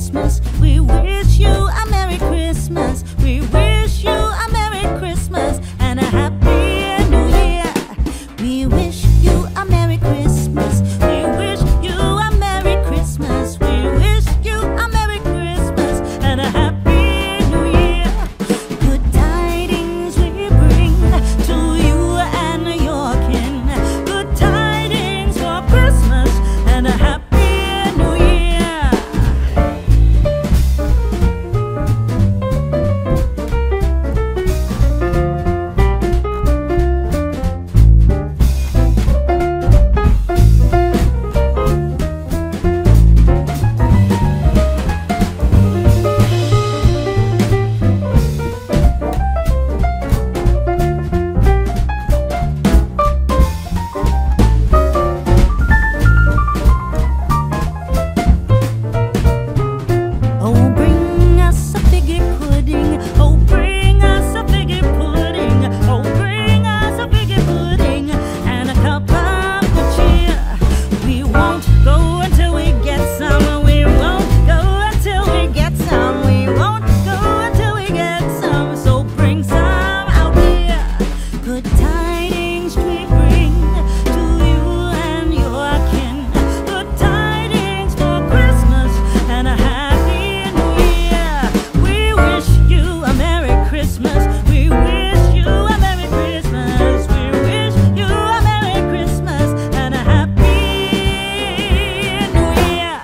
Christmas. We wish you a Merry Christmas. We wish you a Merry Christmas and a Happy New Year. We wish you a Merry Christmas. We wish you a Merry Christmas. We wish you a Merry Christmas and a Happy New Year. Good tidings we bring to you and your kin. Good tidings for Christmas and a Happy New Year. Oh, bring us a figgy pudding. Oh, bring us a figgy pudding. Oh, bring us a figgy pudding and a cup of good cheer. We won't go until we get some. We won't go until we get some. We won't go until we get some. So bring some out here. Good tidings we bring to you and your kin. Good tidings for Christmas and a Happy New Year. We wish you a Merry Christmas. We wish you a Merry Christmas. We wish you a Merry Christmas and a Happy New Year.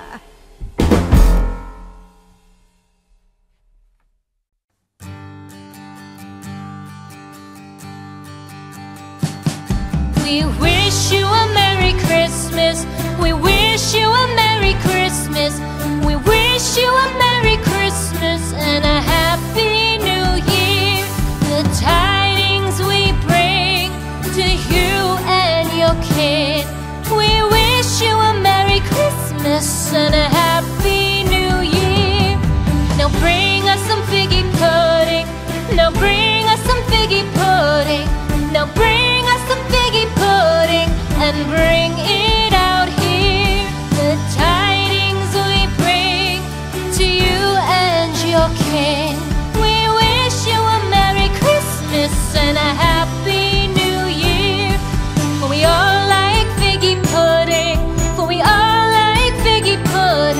We wish you a Merry Christmas. We wish you a Merry Christmas. We wish you a Merry Christmas and a Happy New Year. The tidings we bring to you and your kin. We wish you a Merry Christmas and a Happy New Year. Now bring us some figgy pudding. Now bring us some figgy pudding. Now bring us some figgy pudding and bring it out here. The tidings we bring to you and your kin. We wish you a Merry Christmas and a Happy New Year. For we all like figgy pudding. For we all like figgy pudding.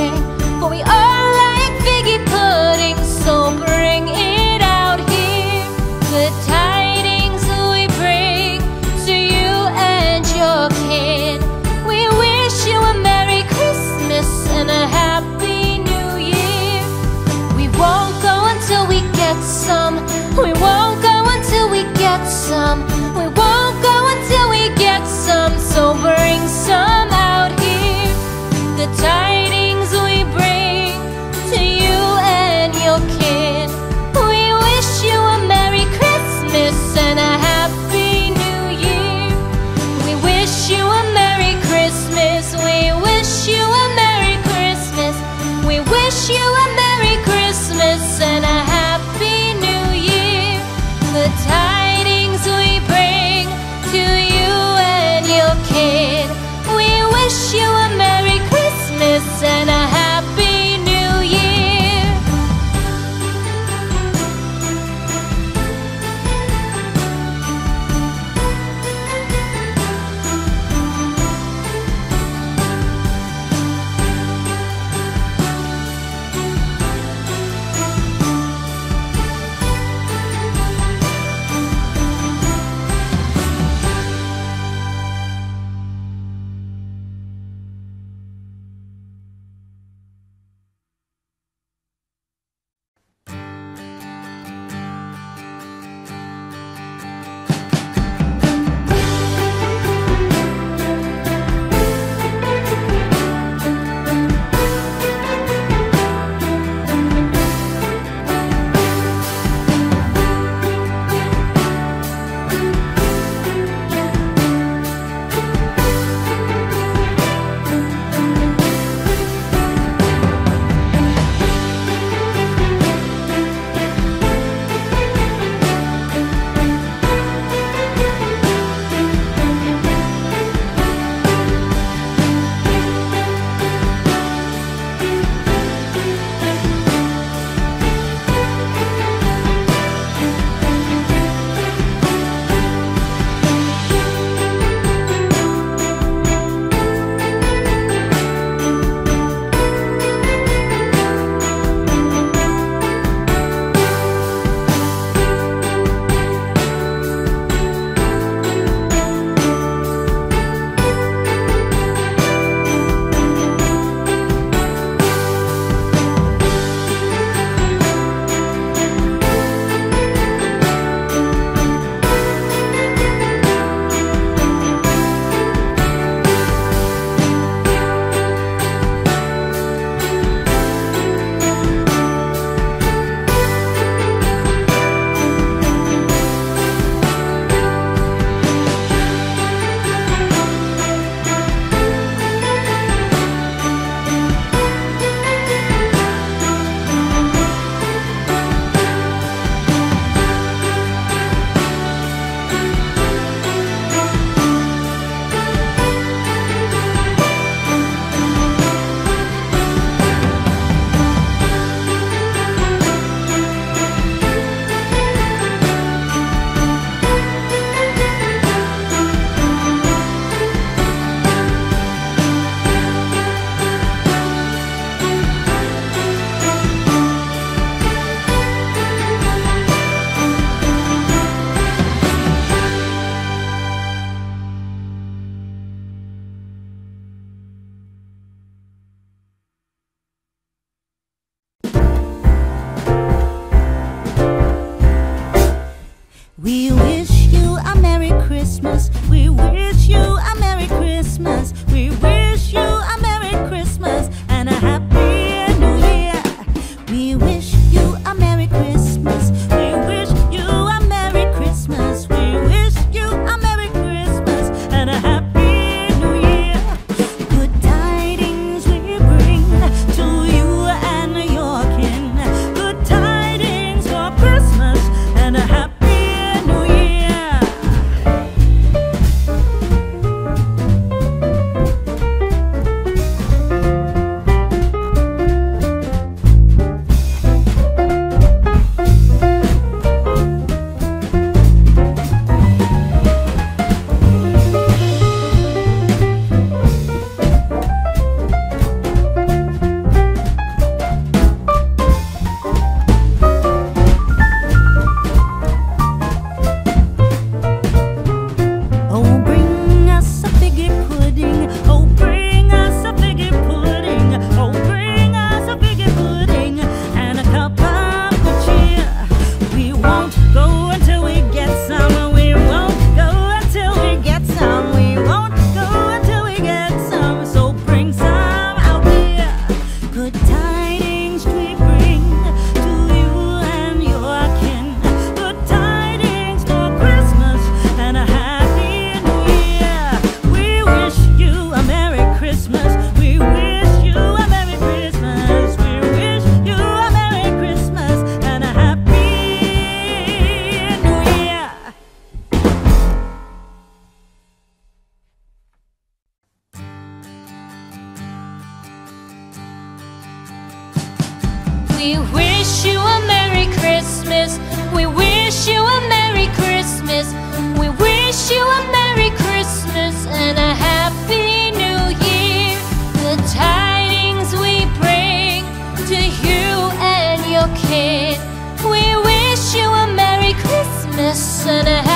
We wish you a Merry Christmas. We wish you a Merry Christmas. We wish you a Merry Christmas and a Happy New Year. The tidings we bring to you and your kid. We wish you a Merry Christmas and a